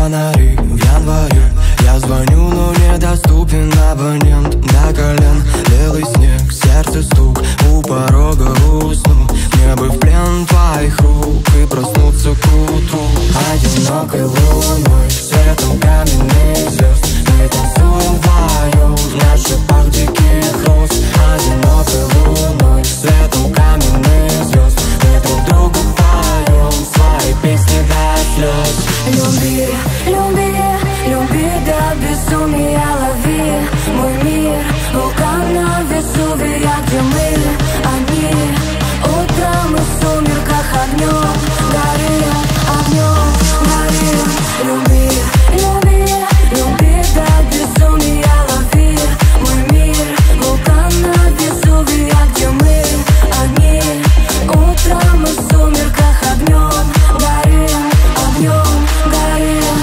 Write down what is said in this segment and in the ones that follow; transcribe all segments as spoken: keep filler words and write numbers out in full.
фонари в январе. Я звоню, но недоступен абонент. До колен белый снег, сердце стук, у порога усну. Мне бы в плен твоих рук и проснуться к утру. Одинокой луной, светом каменных звезд мы танцуем вдвоем, на шипах диких роз. Одинокой луной, светом каменных звезд мы друг другу поем свои песни до слез. Люби, люби, люби до безумия, лови мой мир. Вулкан на Везувия, где мы одни. Утром и в сумерках огнем горим, огнем горим. Люби, люби, люби до безумия, лови мой мир. Вулкан на Везувия, где мы одни. Утром и в сумерках огнем горим, огнем горим.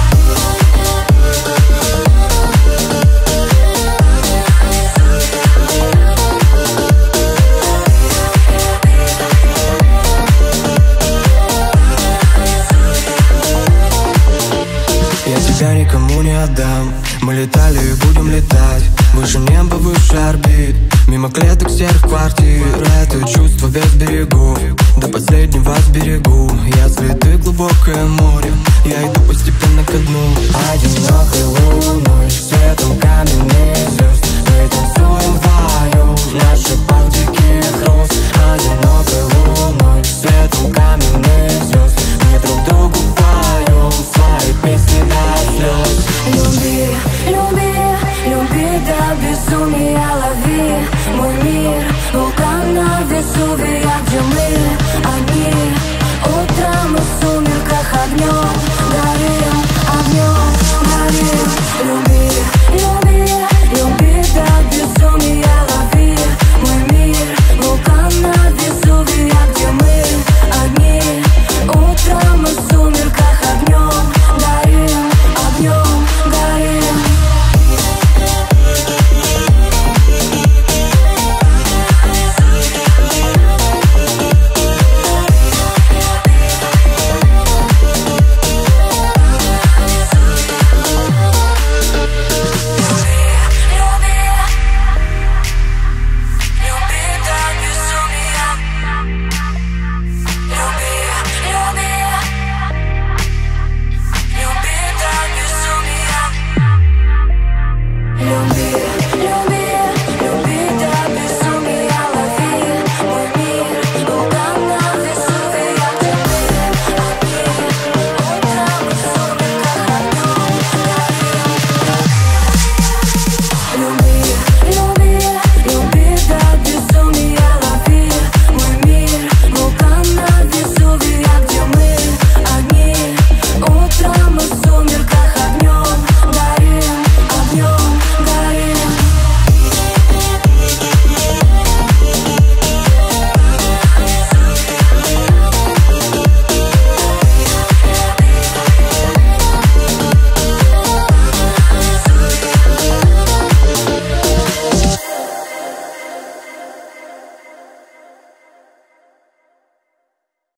Я тебя никому не отдам. Мы летали и будем летать выше неба, выше орбит, мимо клеток серых квартир. Это чувство без берегов, до последнего сберегу. Если ты глубокое море, я иду постепенно ко дну. Одинокой луной, светом каменных звезд мы танцуем вдвоем, на шипах диких роз. Одинокой луной, свет